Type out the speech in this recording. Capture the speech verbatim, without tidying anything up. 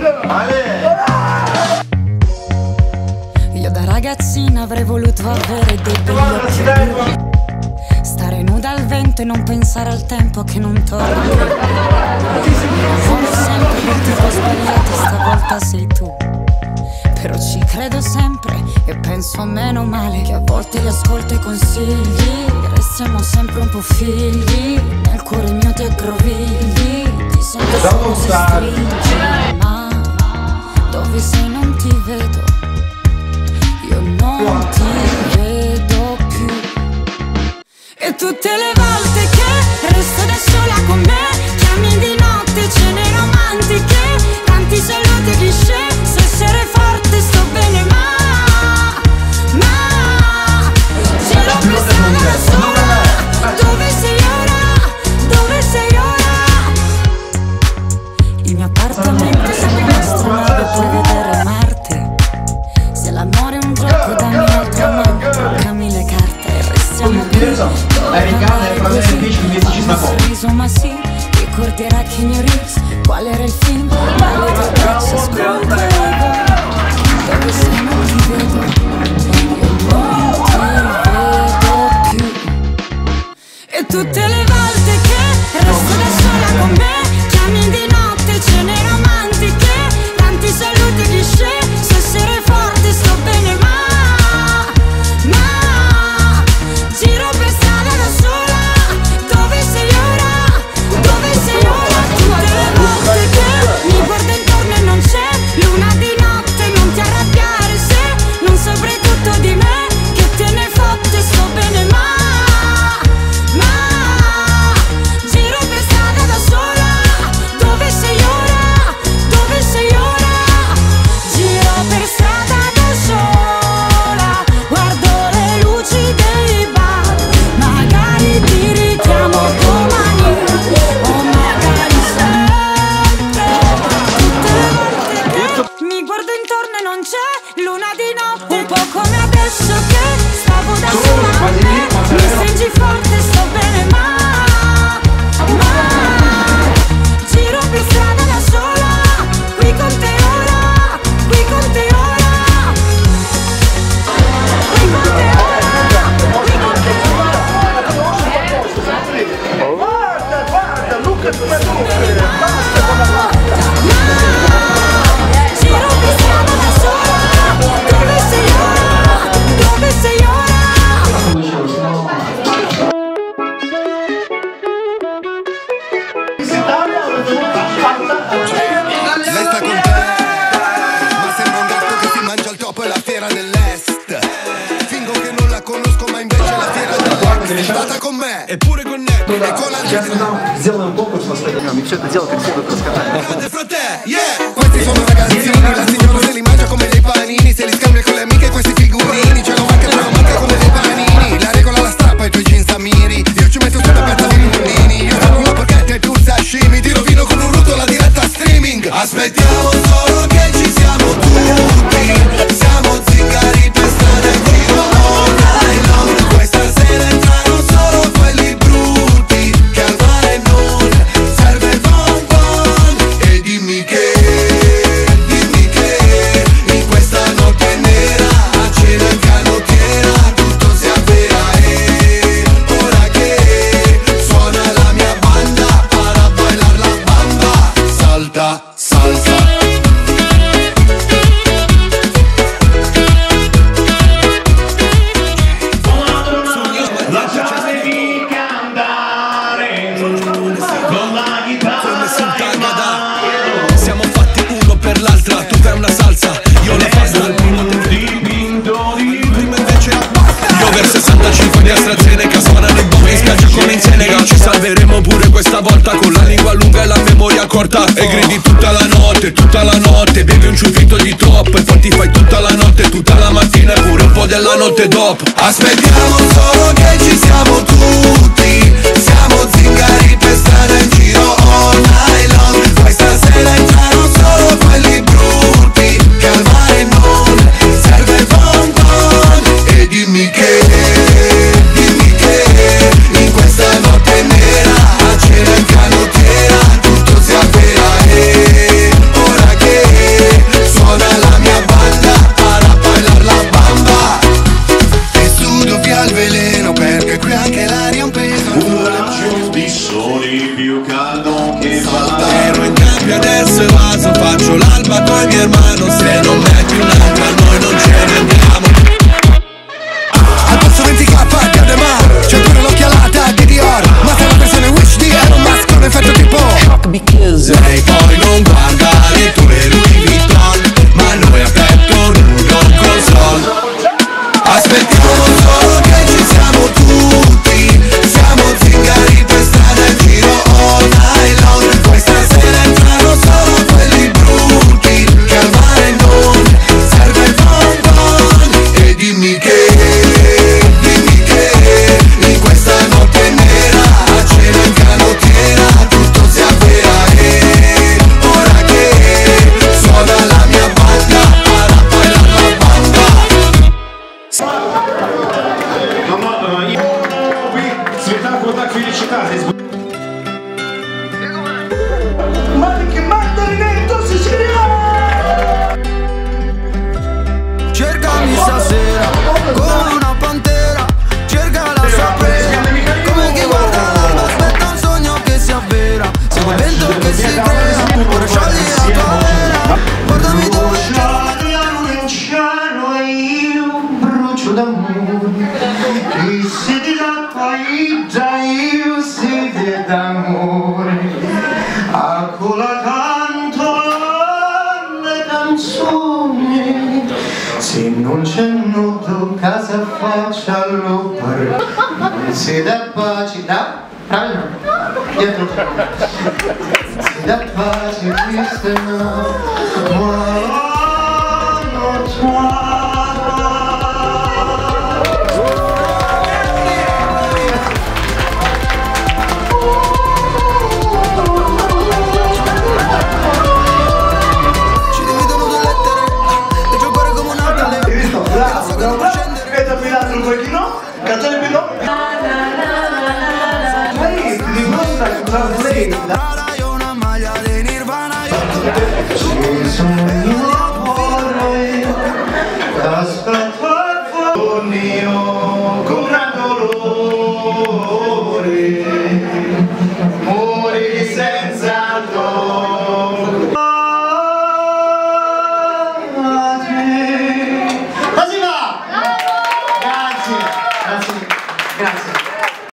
Io da ragazzina avrei voluto avere dei begli occhi blu, stare nuda al vento e non pensare al tempo che non torna. Sono sempre che ti ho sbagliato, stavolta sei tu. Però ci credo sempre e penso meno male che a volte li ascolto i consigli. Restiamo sempre un po' figli, nel cuore mio ti aggrovigli. Ti sento solo se stringi, ma dove sei non ti vedo. Io non ti vedo più. E tutte le volte che resto da sola con me, chiami di notte, cene romantiche, tanti saluti e cliché. So essere forte, sto bene, ma Ma giro per strada da sola. Dove sei ora? Dove sei ora? Il mio appartamento sembra un'astronave, puoi vedere Marte. Se l'amore è un gioco dammi l'altra mano, toccami le carte e restiamo qui. Un sorriso ma sì, ricorderà che il mio riso, qual era il film, dalle tue tracce ascoltavo. Dove sei non ti vedo, io non ti vedo più. E tutte le volte che resto da sola con me, chiami di notte, cene romantiche, tanti saluti e cliché. So essere forte, sto bene, ma Ma giro per strada da sola. Dove sei ora? Dove sei ora? Tutte le volte che mi guardo intorno e non c'è luna di notte, non ti arrabbiare se non saprei tutto di me. Che te ne fotte, sto bene, ma Ma giro per strada da sola. Dove sei ora? Dove sei ora? Giro per strada da sola, guardo le luci dei bar. Magari ti richiamo domani, o magari sempre. Tutte le volte che mi guardo intorno e non c'è luna di notte, un po' come adesso che stavo da sola con te. Mi stringi forte, sto bene, ma Ma giro per strada da sola, qui con te ora, qui con te ora, qui con te ora, qui con te ora. Guarda, guarda, Luca, tu basta con la Giro per strada da sola. Dove sei ora? Dove sei ora? Lei sta con te, ma sembra un gatto che si mangia il topo e la fiera dell'est. Fingo che non la conosco, ma invece la fiera dell'est è stata con me, eppure con Neppe e con la Сейчас нам сделаем конкурс последний. Мы все это дело как следует рассказали. grande frate, yeah. Questi sono ragazzini, la signora se li mangia come dei panini, se li scambia con le amiche questi figurini. Ce lo manca, ce lo manca come dei panini. La regola la strappa e i tuoi jeans a miri. Io ci metto su una pezza di rimondini. Io sono una porchetta e tu un sashimi. Ti rovino con un ruto la diretta streaming. Aspettiamo solo che ci siamo tutti. Siamo zingari per strada in giro all night long. Questa sera entrano solo quelli brutti, che al mare non serve il bonbon. E dimmi che, dimmi che in questa notte nera a cena in canottiera tutto si avvera. E ora che suona la mia banda, para bailar la bamba, salta, salsa. Lasciatevi cantare con la chitarra. Siamo fatti uno per l'altra, tu fai una salsa, io la pasta al primo Dipinto di prima invece io per sessantacinque di AstraZeneca suonano i bombi in spiaggia con in Senegal. Ci salveremo pure questa volta con la lingua lunga e la memoria corta. E gridi tutta la notte, tutta la notte, bevi un ciuffito di top e poi ti fai tutta la notte, tutta la mattina e pure un po' della notte dopo. Aspettiamo solo che ci siamo tutti, siamo zingari per strada in giro all night long. Questa sera entrano solo quelli brutti, che al mare non serve il bonbon. E dimmi che, dimmi che in questa notte nera a cena in canottiera tutto si avvera. E ora che Ero in cambio adesso evaso, faccio l'alba con i miei hermano. Se non metti un'altra noi non ce ne andiamo. Al passo venti K di Ademar, c'è pure l'occhialata di Dior. Ma se la versione Wish di Elon Musk con effetto tipo shock because lei poi non guarda le tue Louis Vuitton, ma noi a petto nudo col sol. Aspettiamo solo che ci siamo tutti, siamo zingari per strada in giro all night long. Questa sera entrano solo quelli brutti, che al mare non serve il bon bon. E dimmi che, dimmi che, in questa notte nera, a cena in canottiera, tutto si avvera. E ora che suona la mia banda, para bailar la banda. Maniche mandarinetto siciliano. Cercami stasera come una pantera, cerca la sua presa, come chi guarda l'alba aspetta un sogno che si avvera. Seguo il vento che si crea, ora sciogli la tua vera. Guardami dove E io brucio d'amore, e se ti dà paida io sete d'amore. Ancora canto le canzoni, se non c'è nudo casa faccia lo par. Se da pace, da, dietro, se da pace questa no, muoio. La